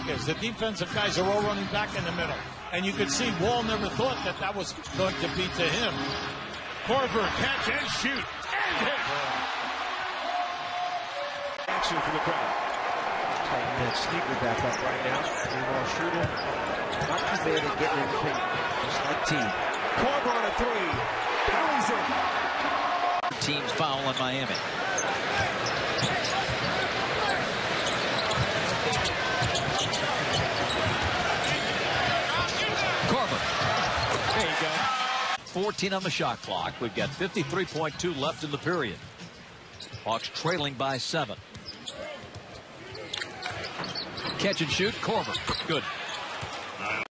is. The defensive guys are all running back in the middle. And you could see Wall never thought that that was going to be to him. Corver, catch and shoot. And hit. Action for the crowd. Tighten that sneaker back up right now. Three-ball shooter. Not too bad at getting in the paint. Just like team. Corver on a three. Powers it. Teams foul on Miami. Corver. There you go. 14 on the shot clock. We've got 53.2 left in the period. Hawks trailing by 7. Catch and shoot. Corver. Good.